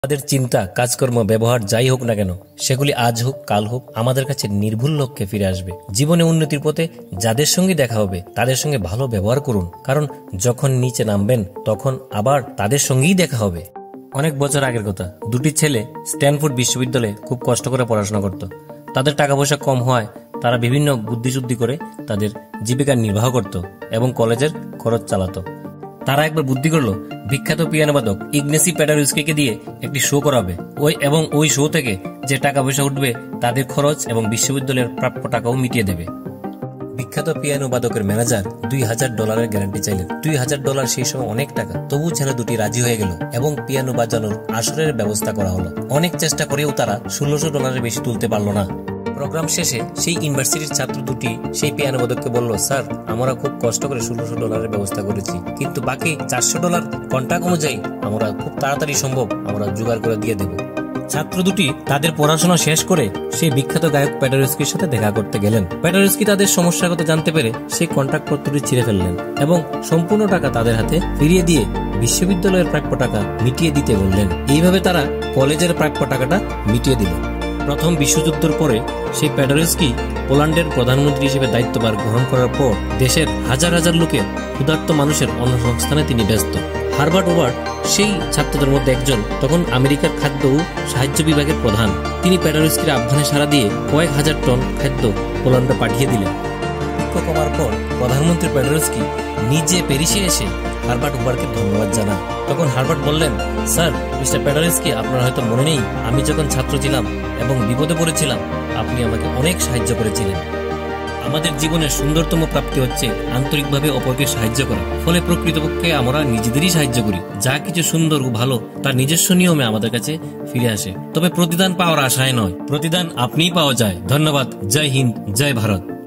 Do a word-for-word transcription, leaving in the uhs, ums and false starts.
আমাদের চিন্তা, কাজকর্ম, ব্যবহার যাই হোক না কেন, সেগুলি আজ হোক কাল হোক আমাদের কাছে নির্ভুল লক্ষ্যে ফিরে আসবে। জীবনে উন্নতির পথে যাদের সঙ্গে দেখা হবে তাদের সঙ্গে ভালো ব্যবহার করুন, কারণ যখন নিচে নামবেন তখন আবার তাদের সঙ্গেই দেখা হবে। অনেক বছর আগের কথা, দুটি ছেলে স্ট্যানফোর্ড বিশ্ববিদ্যালয়ে খুব কষ্ট করে পড়াশোনা করত। তাদের টাকা পয়সা কম হয়, তারা বিভিন্ন বুদ্ধিশুদ্ধি করে তাদের জীবিকা নির্বাহ করত এবং কলেজের খরচ চালাতো। তারা একবার বুদ্ধি করলো বিখ্যাত পিয়ানোবাদক ইগনেসি প্যাডারস্কিকে দিয়ে একটি শো করাবে, ওই এবং ওই শো থেকে যে টাকা পয়সা উঠবে তাদের খরচ এবং বিশ্ববিদ্যালয়ের প্রাপ্য টাকাও মিটিয়ে দেবে। বিখ্যাত পিয়ানোবাদকের ম্যানেজার দুই হাজার ডলারের গ্যারান্টি চাইলেন। দুই হাজার ডলার সেই সময় অনেক টাকা, তবু ছেলে দুটি রাজি হয়ে গেল এবং পিয়ানো বাজানোর আসরের ব্যবস্থা করা হলো। অনেক চেষ্টা করেও তারা ষোলোশো ডলারের বেশি তুলতে পারলো না। প্রোগ্রাম শেষে সেই ইউনিভার্সিটির ছাত্র দুটি সেই পিয়ানোবাদককে বলল, স্যার, আমরা খুব কষ্ট করে ষোলোশো ডলারের ব্যবস্থা করেছি, কিন্তু বাকি চারশো ডলার কন্ট্রাক্ট অনুযায়ী আমরা খুব তাড়াতাড়ি সম্ভব আমরা জোগাড় করে দিয়ে দেব। ছাত্র দুটি তাদের পড়াশোনা শেষ করে সেই বিখ্যাত গায়ক প্যাডারস্কির সাথে দেখা করতে গেলেন। প্যাডারস্কি তাদের সমস্যার কথা জানতে পেরে সেই কন্ট্রাক্ট পত্রটি ছিঁড়ে ফেললেন এবং সম্পূর্ণ টাকা তাদের হাতে ফিরিয়ে দিয়ে বিশ্ববিদ্যালয়ের প্রাপ্য টাকা মিটিয়ে দিতে বললেন। এইভাবে তারা কলেজের প্রাপ্য টাকাটা মিটিয়ে দিল। প্রথম বিশ্বযুদ্ধের পরে সেই প্যাডারস্কি পোল্যান্ডের প্রধানমন্ত্রী হিসেবে দায়িত্বভার গ্রহণ করার পর দেশের হাজার হাজার লোকের ক্ষুধার্ত মানুষের অন্নসংস্থানে তিনি ব্যস্ত। হার্বার্ট ওভার্ড সেই ছাত্রদের মধ্যে একজন, তখন আমেরিকার খাদ্য ও সাহায্য বিভাগের প্রধান। তিনি প্যাডারস্কির আহ্বানে সাড়া দিয়ে কয়েক হাজার টন খাদ্য পোল্যান্ডে পাঠিয়ে দিলেন। বিক্ষোভ কমার পর প্রধানমন্ত্রী প্যাডারস্কি নিজে প্যারিসে এসে হার্বার্ট ওভার্ডকে ধন্যবাদ জানান। তখন হার্বার্ট বললেন, স্যার, মিস্টার প্যাডারস্কি, আপনার হয়তো মনে নেই, আমি যখন ছাত্র ছিলাম এবং বিপদে পড়েছিলাম আপনি আমাকে অনেক সাহায্য করেছিলেন। আমাদের জীবনের সুন্দরতম প্রাপ্তি হচ্ছে আন্তরিকভাবে অপরকে সাহায্য করা। ফলে প্রকৃতপক্ষে আমরা নিজেদেরই সাহায্য করি। যা কিছু সুন্দর ও ভালো তার নিজস্ব নিয়মে আমাদের কাছে ফিরে আসে, তবে প্রতিদান পাওয়ার আশায় নয়। প্রতিদান আপনিই পাওয়া যায়। ধন্যবাদ। জয় হিন্দ, জয় ভারত।